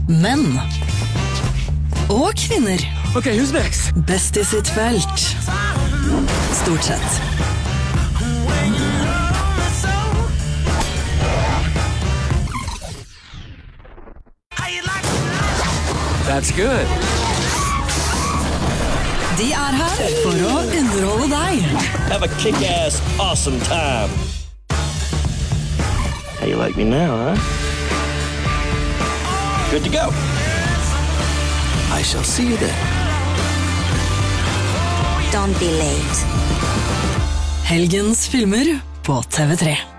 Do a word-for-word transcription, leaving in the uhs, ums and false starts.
menn og kvinner. Ok, who's next? Best i sitt felt. Stort sett. That's good. De er her for å underholde deg. Have a kick-ass, awesome time. How you like me now, huh? Good to go. I shall see you then. Don't be late. Helgens filmer på T V tre.